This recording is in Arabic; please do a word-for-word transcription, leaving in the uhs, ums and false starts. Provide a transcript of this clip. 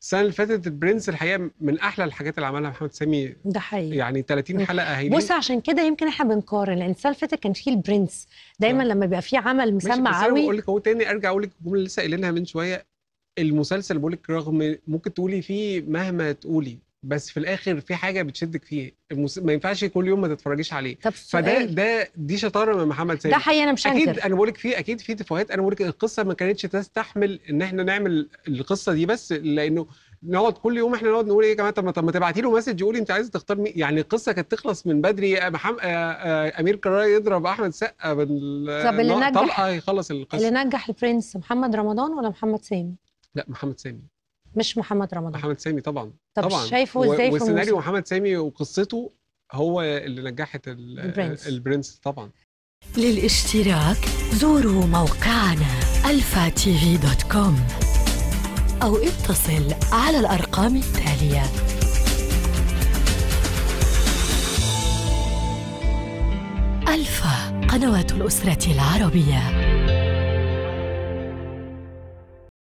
السنه اللي فاتت البرنس الحقيقه من احلى الحاجات اللي عملها محمد سامي. ده حقيقي. يعني ثلاثين حلقه هايلين. بص عشان كده يمكن احنا بنقارن، لان السنه اللي فاتت كان فيه البرنس دايما آه. لما بيبقى فيه عمل مسمع قوي. بقول لك اهو تاني ارجع اقول لك الجمله اللي لسه قايلينها من شويه. المسلسل بقول لك رغم ممكن تقولي فيه مهما تقولي، بس في الاخر في حاجه بتشدك فيه. المس... ما ينفعش كل يوم ما تتفرجيش عليه. فده ده دي شطاره من محمد سامي. ده حقيقي انا مش اكيد انا بقول لك فيه اكيد في تفاهات. انا بقول لك القصه ما كانتش تستحمل ان احنا نعمل القصه دي، بس لانه نقعد كل يوم احنا نقعد نقول ايه يا جماعه، طب ما طب ما تبعتي له مسج يقولي انت عايزه تختار مين. يعني القصه كانت تخلص من بدري. محمد امير كرارة يضرب احمد سقا بال طب اللي نجح طلقه يخلص القصه. اللي نجح البرنس محمد رمضان ولا محمد سامي؟ لا محمد سامي. مش محمد رمضان. محمد سامي طبعا. طب طبعا شايفه ازاي؟ وسيناريو محمد سامي وقصته هو اللي نجحت البرنس. البرنس طبعا. للاشتراك زوروا موقعنا الفا تي في دوت كوم أو اتصل على الأرقام التالية. ألفا، قنوات الأسرة العربية.